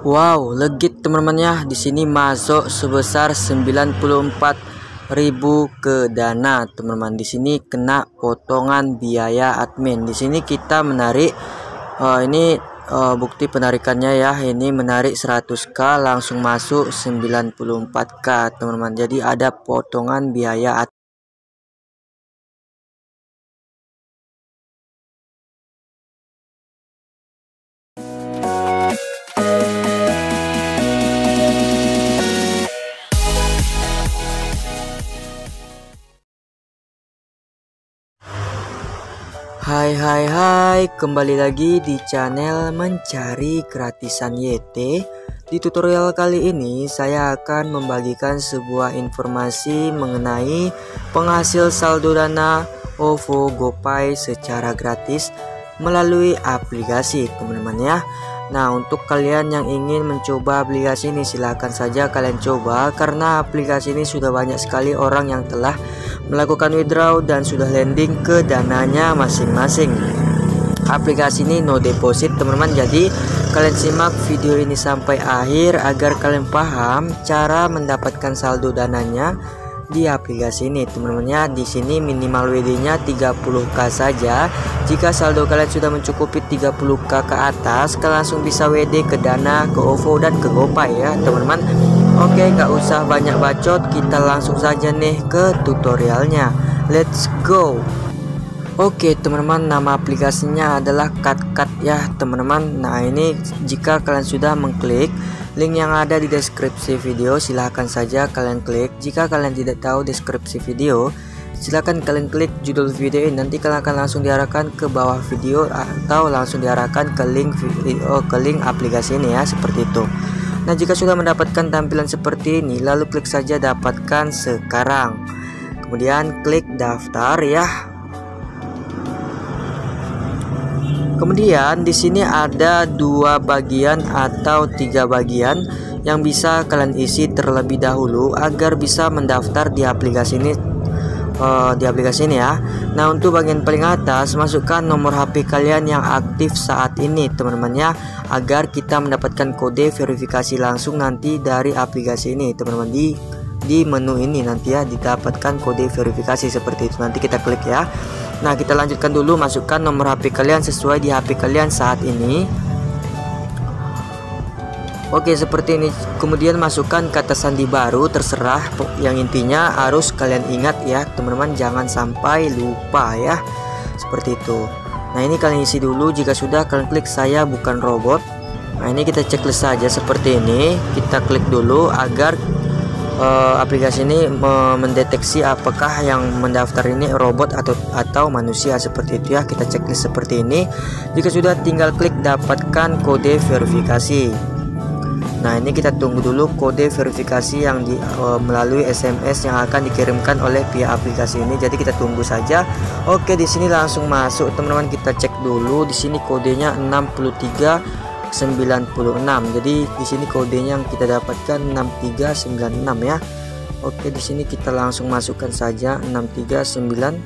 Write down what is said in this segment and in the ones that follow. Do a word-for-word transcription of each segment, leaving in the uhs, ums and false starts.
Wow, legit teman-teman ya. Di sini masuk sebesar sembilan puluh empat ribu ke Dana, teman-teman. Di sini kena potongan biaya admin. Di sini kita menarik uh, ini uh, bukti penarikannya ya. Ini menarik seratus k langsung masuk sembilan puluh empat k, teman-teman. Jadi ada potongan biaya admin. Hai hai hai, kembali lagi di channel Mencari Gratisan Y T. Di tutorial kali ini saya akan membagikan sebuah informasi mengenai penghasil saldo Dana OVO GoPay secara gratis melalui aplikasi, teman-teman ya. Nah, untuk kalian yang ingin mencoba aplikasi ini, silahkan saja kalian coba, karena aplikasi ini sudah banyak sekali orang yang telah melakukan withdraw dan sudah landing ke dananya masing-masing. Aplikasi ini no deposit, teman-teman. Jadi kalian simak video ini sampai akhir agar kalian paham cara mendapatkan saldo dananya di aplikasi ini, teman-teman ya. Di sini minimal W D-nya tiga puluh k saja. Jika saldo kalian sudah mencukupi tiga puluh k ke atas, kalian langsung bisa W D ke Dana, ke OVO dan ke GoPay ya, teman-teman. Oke, gak usah banyak bacot, kita langsung saja nih ke tutorialnya. Let's go. Oke teman-teman, nama aplikasinya adalah CutCut ya teman-teman. Nah, ini jika kalian sudah mengklik link yang ada di deskripsi video, silahkan saja kalian klik. Jika kalian tidak tahu deskripsi video, silahkan kalian klik judul video ini. Nanti kalian akan langsung diarahkan ke bawah video atau langsung diarahkan ke link video, ke link aplikasi ini ya, seperti itu. Nah, jika sudah mendapatkan tampilan seperti ini, lalu klik saja dapatkan sekarang. Kemudian klik daftar ya. Kemudian di sini ada dua bagian atau tiga bagian yang bisa kalian isi terlebih dahulu agar bisa mendaftar di aplikasi ini, uh, di aplikasi ini ya. Nah, untuk bagian paling atas, masukkan nomor H P kalian yang aktif saat ini, teman-teman ya, agar kita mendapatkan kode verifikasi langsung nanti dari aplikasi ini, teman-teman. Di di menu ini nanti ya didapatkan kode verifikasi seperti itu. Nanti kita klik ya. Nah, kita lanjutkan dulu, masukkan nomor H P kalian sesuai di H P kalian saat ini. Oke, seperti ini. Kemudian masukkan kata sandi baru, terserah, yang intinya harus kalian ingat ya teman-teman, jangan sampai lupa ya, seperti itu. Nah, ini kalian isi dulu. Jika sudah, kalian klik saya bukan robot. Nah, ini kita checklist saja seperti ini. Kita klik dulu agar Uh, aplikasi ini mendeteksi apakah yang mendaftar ini robot atau atau manusia, seperti itu ya. Kita checklist seperti ini. Jika sudah, tinggal klik dapatkan kode verifikasi. Nah, ini kita tunggu dulu kode verifikasi yang di, uh, melalui S M S yang akan dikirimkan oleh pihak aplikasi ini. Jadi kita tunggu saja. Oke, di sini langsung masuk teman-teman. Kita cek dulu. Di sini kodenya enam tiga sembilan enam. Jadi di sini kodenya yang kita dapatkan enam tiga sembilan enam ya. Oke, di sini kita langsung masukkan saja enam tiga sembilan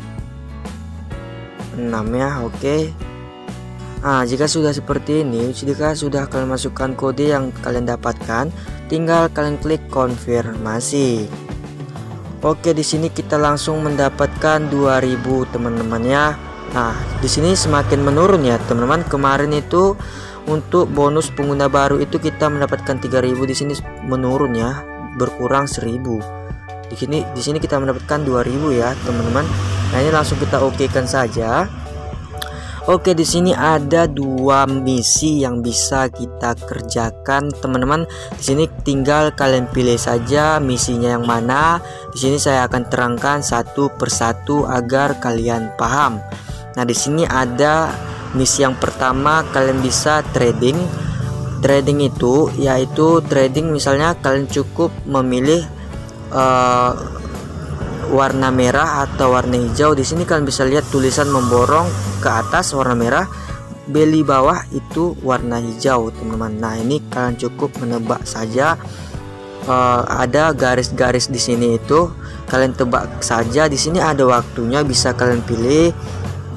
enam ya. Oke. Nah, jika sudah seperti ini, jika sudah kalian masukkan kode yang kalian dapatkan, tinggal kalian klik konfirmasi. Oke, di sini kita langsung mendapatkan dua ribu teman-teman ya. Nah, di sini semakin menurun ya teman-teman. Kemarin itu untuk bonus pengguna baru itu kita mendapatkan tiga ribu, di sini menurun ya, berkurang seribu. Di sini di sini kita mendapatkan dua ribu ya, teman-teman. Nah, ini langsung kita okekan saja. Oke, di sini ada dua misi yang bisa kita kerjakan, teman-teman. Di sini tinggal kalian pilih saja misinya yang mana. Di sini saya akan terangkan satu persatu agar kalian paham. Nah, di sini ada misi yang pertama, kalian bisa trading. Trading itu yaitu trading, misalnya kalian cukup memilih uh, warna merah atau warna hijau. Di sini kalian bisa lihat tulisan memborong ke atas warna merah, beli bawah itu warna hijau, teman-teman. Nah, ini kalian cukup menebak saja. Uh, ada garis-garis di sini itu kalian tebak saja. Di sini ada waktunya, bisa kalian pilih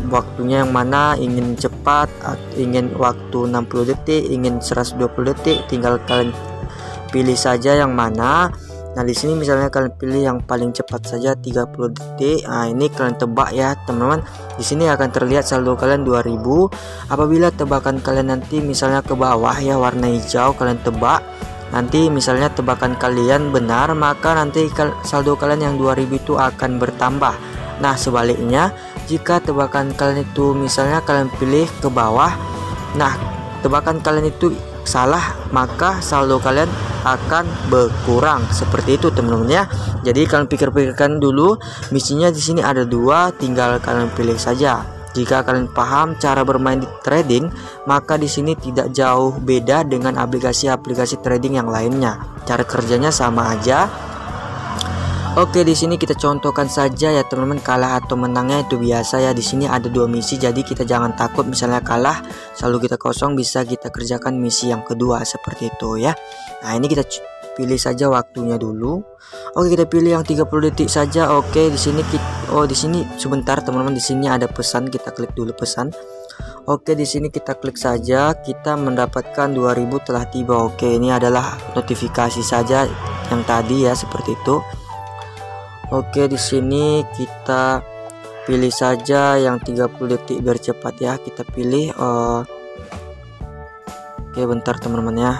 waktunya yang mana, ingin cepat, ingin waktu enam puluh detik, ingin seratus dua puluh detik, tinggal kalian pilih saja yang mana. Nah, di sini misalnya kalian pilih yang paling cepat saja tiga puluh detik. Nah, ini kalian tebak ya, teman-teman. Di sini akan terlihat saldo kalian dua ribu. Apabila tebakan kalian nanti misalnya ke bawah ya, warna hijau, kalian tebak. Nanti misalnya tebakan kalian benar, maka nanti saldo kalian yang dua ribu itu akan bertambah. Nah, sebaliknya, jika tebakan kalian itu misalnya kalian pilih ke bawah, nah tebakan kalian itu salah, maka saldo kalian akan berkurang. Seperti itu teman-teman ya. Jadi kalian pikir-pikirkan dulu, misinya di sini ada dua, tinggal kalian pilih saja. Jika kalian paham cara bermain di trading, maka di sini tidak jauh beda dengan aplikasi-aplikasi trading yang lainnya. Cara kerjanya sama aja. Oke, di sini kita contohkan saja ya teman-teman, kalah atau menangnya itu biasa ya. Di sini ada dua misi, jadi kita jangan takut misalnya kalah, selalu kita kosong, bisa kita kerjakan misi yang kedua seperti itu ya. Nah, ini kita pilih saja waktunya dulu. Oke, kita pilih yang tiga puluh detik saja. Oke, di sini kita, oh di sini sebentar teman-teman, di sini ada pesan, kita klik dulu pesan. Oke, di sini kita klik saja, kita mendapatkan dua ribu telah tiba. Oke, ini adalah notifikasi saja yang tadi ya, seperti itu. Oke, di sini kita pilih saja yang tiga puluh detik biar cepat ya. Kita pilih uh, oke, bentar teman-teman ya.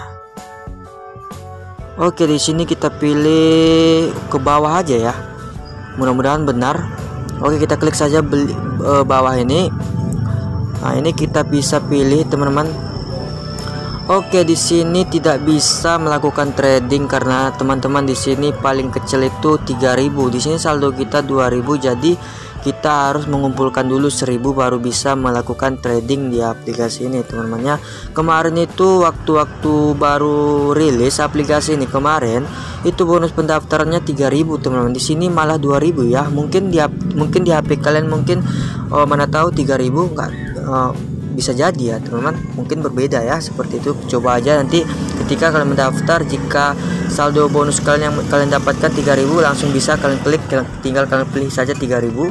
Oke, di sini kita pilih ke bawah aja ya. Mudah-mudahan benar. Oke, kita klik saja beli, uh, bawah ini. Nah, ini kita bisa pilih teman-teman. Oke, di sini tidak bisa melakukan trading karena teman-teman di sini paling kecil itu tiga ribu. Di sini saldo kita dua ribu, jadi kita harus mengumpulkan dulu seribu baru bisa melakukan trading di aplikasi ini teman-teman ya. Kemarin itu waktu-waktu baru rilis aplikasi ini kemarin, itu bonus pendaftarannya tiga ribu teman-teman. Di sini malah dua ribu ya. Mungkin di mungkin di H P kalian mungkin oh, mana tahu tiga ribu enggak, uh, bisa jadi ya teman-teman, mungkin berbeda ya, seperti itu. Coba aja nanti ketika kalian mendaftar, jika saldo bonus kalian yang kalian dapatkan tiga ribu, langsung bisa kalian klik, tinggal kalian pilih saja tiga ribu.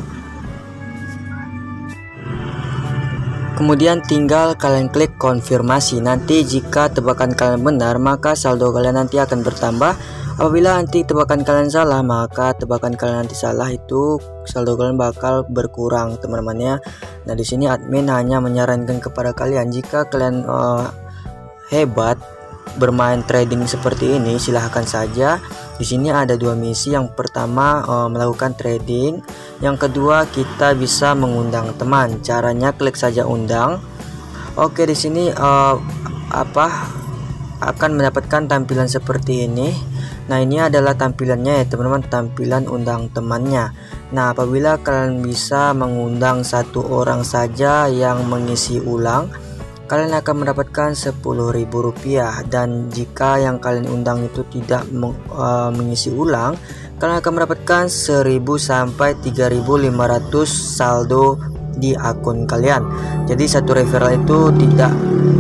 Kemudian tinggal kalian klik konfirmasi. Nanti jika tebakan kalian benar, maka saldo kalian nanti akan bertambah. Apabila nanti tebakan kalian salah, maka tebakan kalian nanti salah itu saldo kalian bakal berkurang teman-teman ya. Nah, di sini admin hanya menyarankan kepada kalian, jika kalian uh, hebat bermain trading seperti ini, silahkan saja. Di sini ada dua misi. Yang pertama uh, melakukan trading, yang kedua kita bisa mengundang teman. Caranya klik saja undang. Oke, di sini uh, apa akan mendapatkan tampilan seperti ini. Nah, ini adalah tampilannya ya teman-teman, tampilan undang temannya. Nah, apabila kalian bisa mengundang satu orang saja yang mengisi ulang, kalian akan mendapatkan sepuluh ribu rupiah. Dan jika yang kalian undang itu tidak meng, uh, mengisi ulang, kalian akan mendapatkan seribu sampai tiga ribu lima ratus saldo di akun kalian. Jadi satu referral itu tidak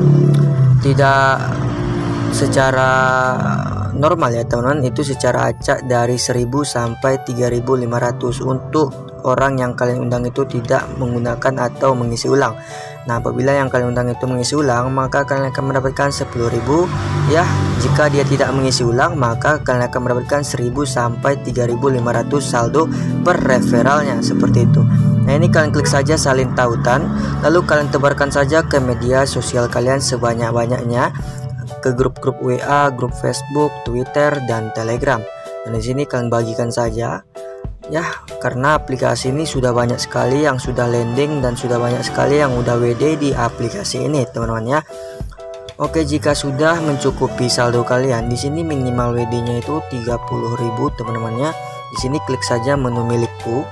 tidak secara normal ya teman-teman, itu secara acak dari seribu sampai tiga ribu lima ratus untuk orang yang kalian undang itu tidak menggunakan atau mengisi ulang. Nah, apabila yang kalian undang itu mengisi ulang, maka kalian akan mendapatkan sepuluh ribu ya. Jika dia tidak mengisi ulang, maka kalian akan mendapatkan seribu sampai tiga ribu lima ratus saldo per referralnya, seperti itu. Nah, ini kalian klik saja salin tautan, lalu kalian tebarkan saja ke media sosial kalian sebanyak-banyaknya, ke grup-grup W A, grup Facebook, Twitter, dan Telegram. Dan di sini kalian bagikan saja ya, karena aplikasi ini sudah banyak sekali yang sudah landing dan sudah banyak sekali yang udah W D di aplikasi ini teman-teman ya. Oke, jika sudah mencukupi saldo kalian, di sini minimal W D-nya itu tiga puluh ribu teman-teman ya. Di sini klik saja menu milikku.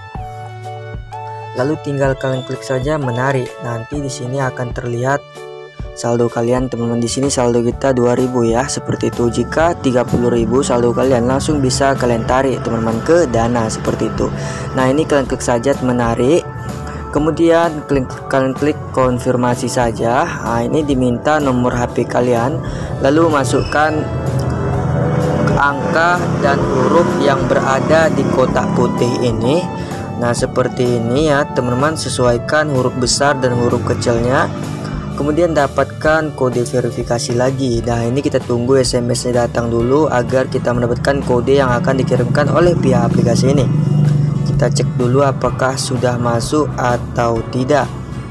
Lalu tinggal kalian klik saja menarik. Nanti di sini akan terlihat saldo kalian teman-teman. Di sini saldo kita dua ribu ya, seperti itu. Jika tiga puluh ribu saldo kalian, langsung bisa kalian tarik teman-teman ke Dana, seperti itu. Nah, ini kalian klik saja menarik. Kemudian klik, kalian klik konfirmasi saja. Nah, ini diminta nomor H P kalian, lalu masukkan angka dan huruf yang berada di kotak putih ini. Nah seperti ini ya teman-teman, sesuaikan huruf besar dan huruf kecilnya. Kemudian dapatkan kode verifikasi lagi. Nah ini kita tunggu S M S-nya datang dulu agar kita mendapatkan kode yang akan dikirimkan oleh pihak aplikasi ini. Kita cek dulu apakah sudah masuk atau tidak.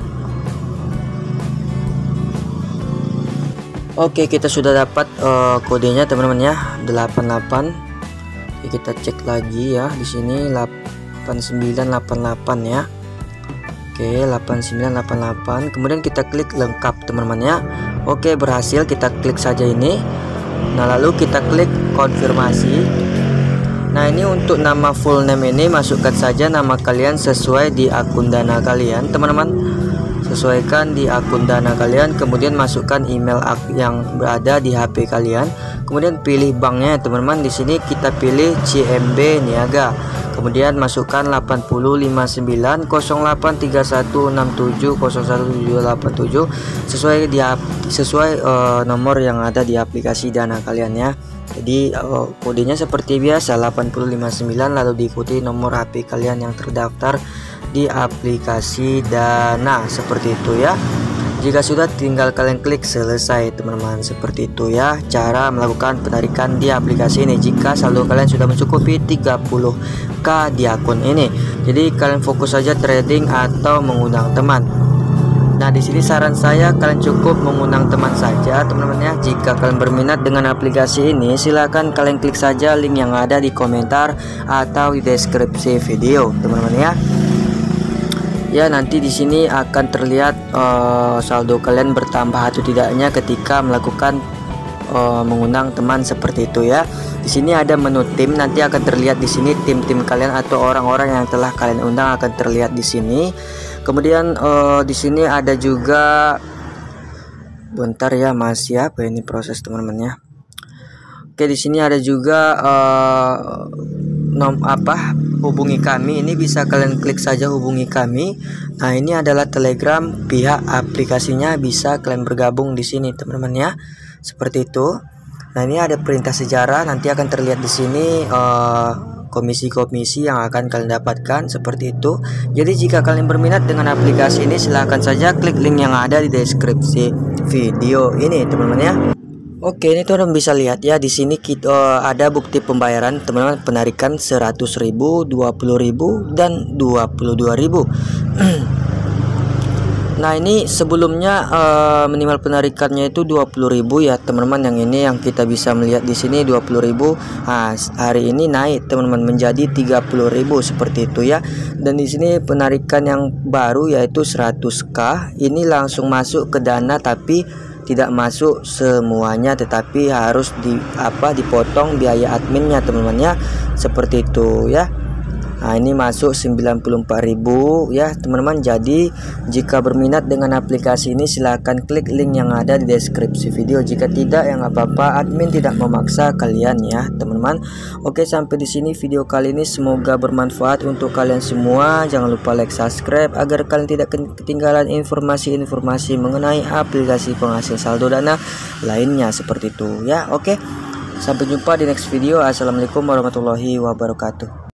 Oke, kita sudah dapat uh, kodenya teman-teman ya, delapan delapan. Oke, kita cek lagi ya di sini delapan sembilan delapan delapan ya. Oke, delapan sembilan delapan delapan. Kemudian kita klik lengkap teman-teman ya. Oke, berhasil, kita klik saja ini. Nah lalu kita klik konfirmasi. Nah ini untuk nama full name ini masukkan saja nama kalian sesuai di akun Dana kalian teman-teman. Sesuaikan di akun Dana kalian, kemudian masukkan email yang berada di H P kalian. Kemudian pilih banknya teman-teman. Di sini kita pilih C M B Niaga. Kemudian masukkan delapan nol lima sembilan nol delapan tiga satu enam tujuh nol satu tujuh delapan tujuh sesuai di sesuai uh, nomor yang ada di aplikasi Dana kalian ya. Jadi uh, kodenya seperti biasa delapan nol lima sembilan, lalu diikuti nomor H P kalian yang terdaftar di aplikasi Dana, seperti itu ya. Jika sudah, tinggal kalian klik selesai teman-teman, seperti itu ya cara melakukan penarikan di aplikasi ini jika saldo kalian sudah mencukupi tiga puluh K di akun ini. Jadi kalian fokus saja trading atau mengundang teman. Nah di sini saran saya kalian cukup mengundang teman saja teman-teman ya. Jika kalian berminat dengan aplikasi ini, silahkan kalian klik saja link yang ada di komentar atau di deskripsi video teman-teman ya. Ya nanti di sini akan terlihat uh, saldo kalian bertambah atau tidaknya ketika melakukan uh, mengundang teman seperti itu ya. Di sini ada menu tim, nanti akan terlihat di sini tim-tim kalian atau orang-orang yang telah kalian undang akan terlihat di sini. Kemudian uh, di sini ada juga, bentar ya masih apa ini proses teman-teman ya. Oke, di sini ada juga uh, nom apa hubungi kami, ini bisa kalian klik saja hubungi kami. Nah ini adalah Telegram pihak aplikasinya, bisa kalian bergabung di sini teman-teman ya, seperti itu. Nah ini ada perintah sejarah, nanti akan terlihat di sini komisi-komisi uh, yang akan kalian dapatkan seperti itu. Jadi jika kalian berminat dengan aplikasi ini, silahkan saja klik link yang ada di deskripsi video ini teman-teman ya. Oke, ini teman-teman bisa lihat ya, di sini kita uh, ada bukti pembayaran teman-teman, penarikan seratus ribu, dua puluh ribu dan dua puluh dua ribu. Nah, ini sebelumnya uh, minimal penarikannya itu dua puluh ribu ya, teman-teman. Yang ini yang kita bisa melihat di sini dua puluh ribu. Nah, hari ini naik teman-teman menjadi tiga puluh ribu seperti itu ya. Dan di sini penarikan yang baru yaitu seratus K. Ini langsung masuk ke Dana tapi tidak masuk semuanya, tetapi harus di apa dipotong biaya adminnya teman-teman ya, seperti itu ya. Nah ini masuk sembilan puluh empat ribu ya teman-teman. Jadi jika berminat dengan aplikasi ini, silahkan klik link yang ada di deskripsi video. Jika tidak, ya nggak apa-apa, admin tidak memaksa kalian ya teman-teman. Oke, sampai di sini video kali ini, semoga bermanfaat untuk kalian semua. Jangan lupa like, subscribe agar kalian tidak ketinggalan informasi-informasi mengenai aplikasi penghasil saldo Dana lainnya seperti itu ya. Oke, sampai jumpa di next video. Assalamualaikum warahmatullahi wabarakatuh.